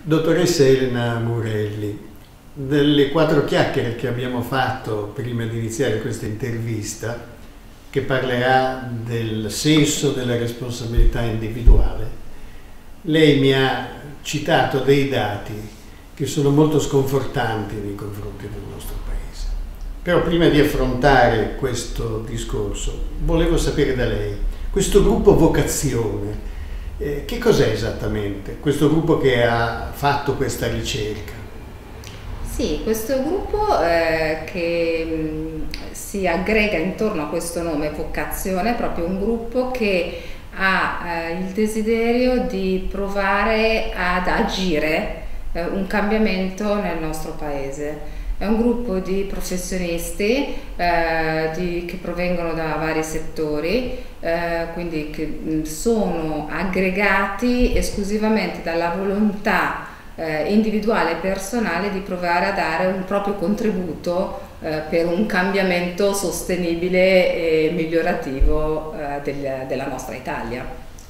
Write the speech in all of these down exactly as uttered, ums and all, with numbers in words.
Dottoressa Elena Murelli, delle quattro chiacchiere che abbiamo fatto prima di iniziare questa intervista, che parlerà del senso della responsabilità individuale, lei mi ha citato dei dati che sono molto sconfortanti nei confronti del nostro Paese. Però prima di affrontare questo discorso, volevo sapere da lei, questo gruppo Vocazione, Eh, che cos'è esattamente questo gruppo che ha fatto questa ricerca? Sì, questo gruppo eh, che mh, si aggrega intorno a questo nome Vocazione è proprio un gruppo che ha eh, il desiderio di provare ad agire eh, un cambiamento nel nostro paese. È un gruppo di professionisti eh, di, che provengono da vari settori, eh, quindi che mh, sono aggregati esclusivamente dalla volontà eh, individuale e personale di provare a dare un proprio contributo eh, per un cambiamento sostenibile e migliorativo eh, del, della nostra Italia.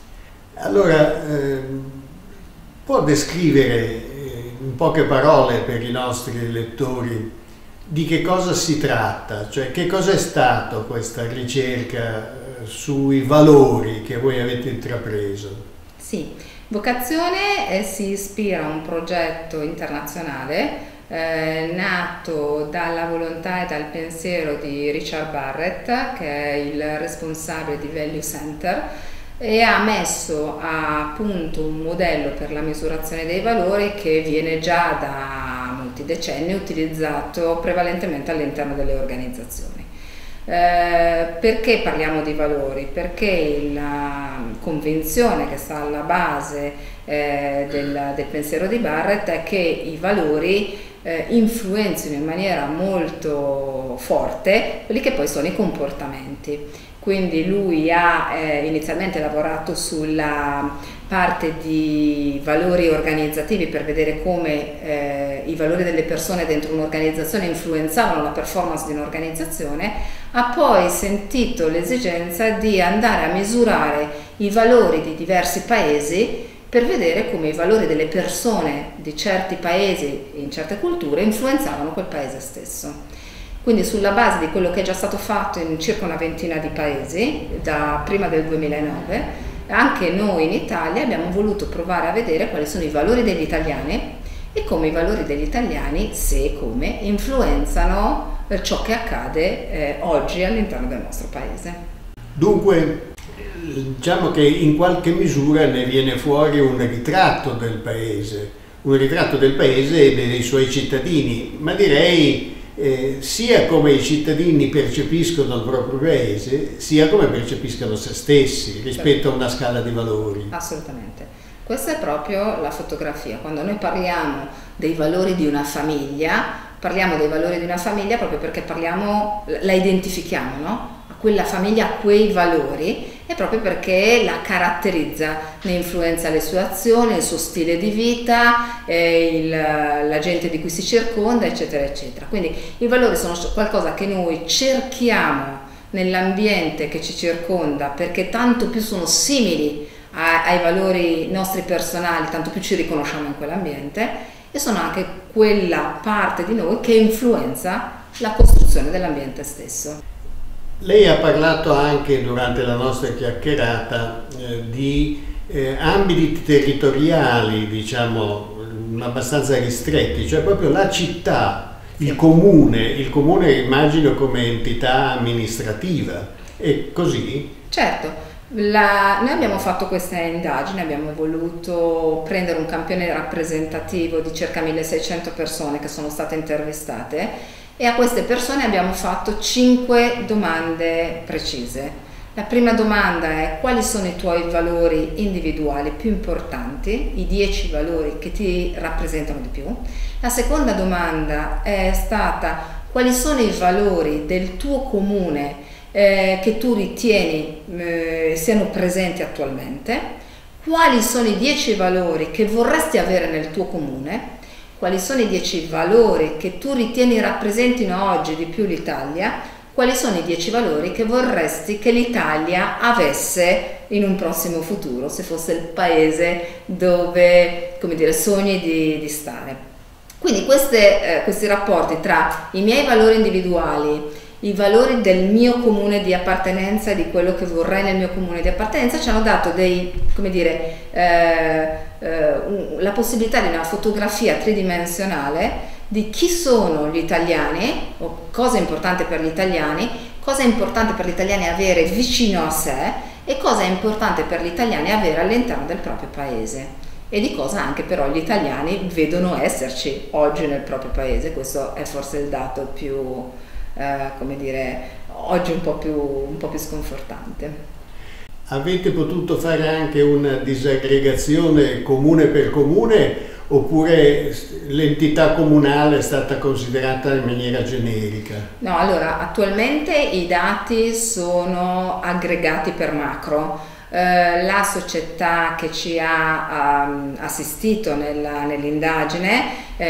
Allora, eh, può descrivere in poche parole per i nostri lettori di che cosa si tratta, cioè che cosa è stato questa ricerca sui valori che voi avete intrapreso? Sì, Vocazione eh, si ispira a un progetto internazionale eh, nato dalla volontà e dal pensiero di Richard Barrett, che è il responsabile di Value Center, e ha messo a punto un modello per la misurazione dei valori che viene già da molti decenni utilizzato prevalentemente all'interno delle organizzazioni. Eh, perché parliamo di valori? Perché la convinzione che sta alla base eh, del, del pensiero di Barrett è che i valori eh, influenzino in maniera molto forte quelli che poi sono i comportamenti. Quindi lui ha eh, inizialmente lavorato sulla parte di valori organizzativi per vedere come eh, i valori delle persone dentro un'organizzazione influenzavano la performance di un'organizzazione, ha poi sentito l'esigenza di andare a misurare i valori di diversi paesi per vedere come i valori delle persone di certi paesi in certe culture influenzavano quel paese stesso. Quindi sulla base di quello che è già stato fatto in circa una ventina di paesi, da prima del duemilanove, anche noi in Italia abbiamo voluto provare a vedere quali sono i valori degli italiani e come i valori degli italiani, se e come, influenzano ciò che accade eh, oggi all'interno del nostro paese. Dunque, diciamo che in qualche misura ne viene fuori un ritratto del paese, un ritratto del paese e dei suoi cittadini, ma direi Eh, sia come i cittadini percepiscono il proprio paese, sia come percepiscono se stessi rispetto a una scala di valori. Assolutamente. Questa è proprio la fotografia. Quando noi parliamo dei valori di una famiglia, parliamo dei valori di una famiglia proprio perché parliamo, la identifichiamo, no? A quella famiglia, a quei valori, è proprio perché la caratterizza, ne influenza le sue azioni, il suo stile di vita, eh, il, la gente di cui si circonda, eccetera, eccetera. Quindi i valori sono qualcosa che noi cerchiamo nell'ambiente che ci circonda, perché tanto più sono simili a, ai valori nostri personali, tanto più ci riconosciamo in quell'ambiente, e sono anche quella parte di noi che influenza la costruzione dell'ambiente stesso. Lei ha parlato anche durante la nostra chiacchierata eh, di eh, ambiti territoriali, diciamo, abbastanza ristretti, cioè proprio la città, il comune, il comune immagino come entità amministrativa, è così? Certo, la, noi abbiamo fatto questa indagine, abbiamo voluto prendere un campione rappresentativo di circa milleseicento persone che sono state intervistate, e a queste persone abbiamo fatto cinque domande precise. La prima domanda è: quali sono i tuoi valori individuali più importanti, i dieci valori che ti rappresentano di più? La seconda domanda è stata: quali sono i valori del tuo comune eh, che tu ritieni eh, siano presenti attualmente? Quali sono i dieci valori che vorresti avere nel tuo comune? Quali sono i dieci valori che tu ritieni rappresentino oggi di più l'Italia? quali sono i dieci valori che vorresti che l'Italia avesse in un prossimo futuro, se fosse il paese dove, come dire, sogni di, di stare. Quindi queste, eh, questi rapporti tra i miei valori individuali, i valori del mio comune di appartenenza e di quello che vorrei nel mio comune di appartenenza ci hanno dato dei, come dire, eh, eh, un, la possibilità di una fotografia tridimensionale di chi sono gli italiani, o cosa è importante per gli italiani, cosa è importante per gli italiani avere vicino a sé e cosa è importante per gli italiani avere all'interno del proprio paese, e di cosa anche però gli italiani vedono esserci oggi nel proprio paese. Questo è forse il dato più, eh, come dire, oggi un po' più, un po' più sconfortante. Avete potuto fare anche una disaggregazione comune per comune, oppure l'entità comunale è stata considerata in maniera generica? No, allora attualmente i dati sono aggregati per macro. Eh, la società che ci ha um, assistito nella, nell'indagine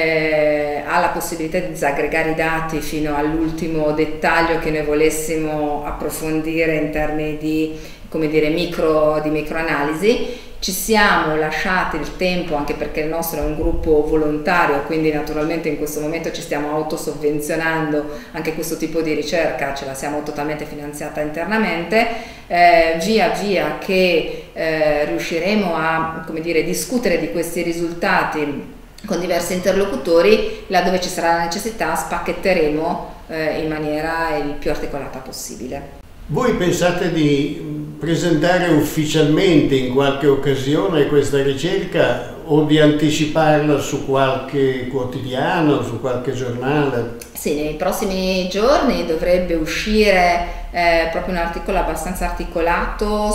eh, ha la possibilità di disaggregare i dati fino all'ultimo dettaglio che noi volessimo approfondire in termini di, come dire, micro, di microanalisi. Ci siamo lasciati il tempo, anche perché il nostro è un gruppo volontario, quindi naturalmente in questo momento ci stiamo autosovvenzionando anche questo tipo di ricerca, ce la siamo totalmente finanziata internamente. Eh, via via che eh, riusciremo a, come dire, discutere di questi risultati con diversi interlocutori, laddove ci sarà la necessità spacchetteremo eh, in maniera il più articolata possibile. Voi pensate di presentare ufficialmente in qualche occasione questa ricerca o di anticiparla su qualche quotidiano, su qualche giornale? Sì, nei prossimi giorni dovrebbe uscire eh, proprio un articolo abbastanza articolato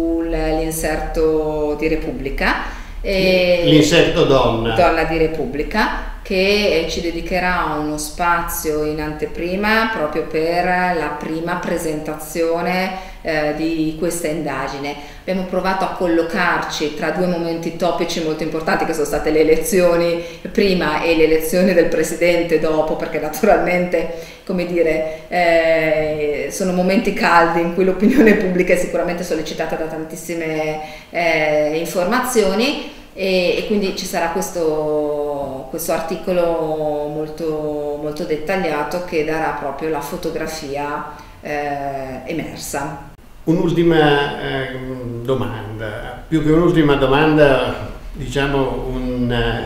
sull'inserto di Repubblica. L'inserto donna. Donna di Repubblica, che ci dedicherà uno spazio in anteprima proprio per la prima presentazione eh, di questa indagine. Abbiamo provato a collocarci tra due momenti topici molto importanti, che sono state le elezioni prima e le elezioni del presidente dopo, perché naturalmente, come dire, eh, sono momenti caldi in cui l'opinione pubblica è sicuramente sollecitata da tantissime eh, informazioni. E, e quindi ci sarà questo, questo articolo molto, molto dettagliato che darà proprio la fotografia eh, emersa. Un'ultima eh, domanda, più che un'ultima domanda, diciamo una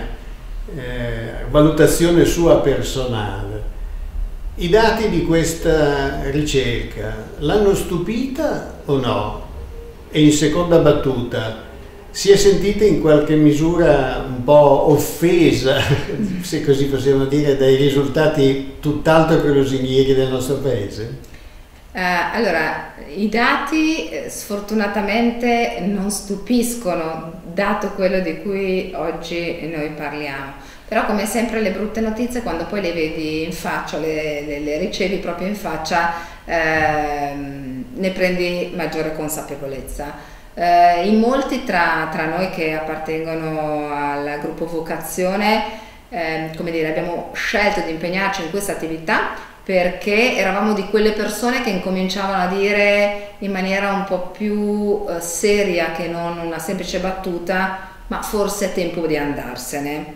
eh, valutazione sua personale. I dati di questa ricerca l'hanno stupita o no? E in seconda battuta, si è sentita in qualche misura un po' offesa, se così possiamo dire, dai risultati tutt'altro che lusinghieri del nostro paese? Eh, allora, i dati eh, sfortunatamente non stupiscono, dato quello di cui oggi noi parliamo. Però, come sempre, le brutte notizie, quando poi le vedi in faccia, le, le, le ricevi proprio in faccia, eh, ne prendi maggiore consapevolezza. Uh, in molti tra, tra noi che appartengono al gruppo Vocazione, eh, come dire, abbiamo scelto di impegnarci in questa attività perché eravamo di quelle persone che incominciavano a dire in maniera un po' più uh, seria che non una semplice battuta: ma forse è tempo di andarsene,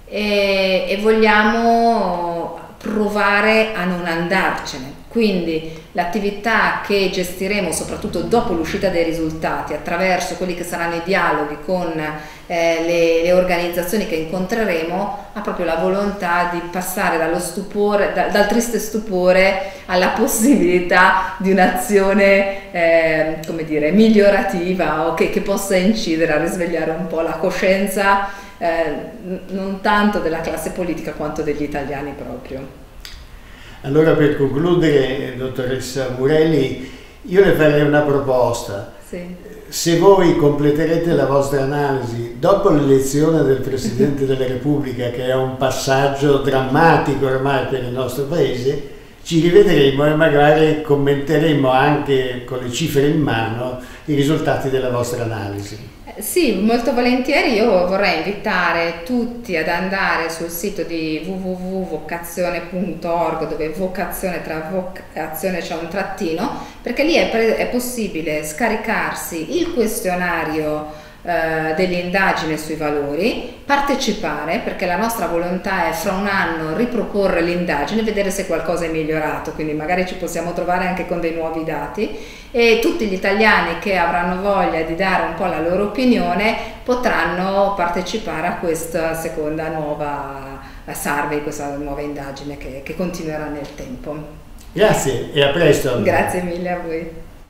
e, e vogliamo provare a non andarcene. Quindi l'attività che gestiremo, soprattutto dopo l'uscita dei risultati, attraverso quelli che saranno i dialoghi con eh, le, le organizzazioni che incontreremo, ha proprio la volontà di passare dallo stupore, da, dal triste stupore alla possibilità di un'azione eh, come dire, migliorativa, o che, che possa incidere a risvegliare un po' la coscienza eh, non tanto della classe politica quanto degli italiani proprio. Allora, per concludere, dottoressa Murelli, io le farei una proposta. Sì. Se voi completerete la vostra analisi dopo l'elezione del Presidente della Repubblica, che è un passaggio drammatico ormai per il nostro Paese, ci rivedremo e magari commenteremo anche con le cifre in mano i risultati della vostra analisi. Sì, molto volentieri. Io vorrei invitare tutti ad andare sul sito di w w w punto vocazione punto org, dove vocazione, tra vocazione c'è un trattino, perché lì è, è possibile scaricarsi il questionario eh, dell'indagine sui valori, partecipare, perché la nostra volontà è fra un anno riproporre l'indagine, vedere se qualcosa è migliorato, quindi magari ci possiamo trovare anche con dei nuovi dati, e tutti gli italiani che avranno voglia di dare un po' la loro opinione potranno partecipare a questa seconda nuova survey, questa nuova indagine che, che continuerà nel tempo. Grazie e a presto. Grazie mille a voi.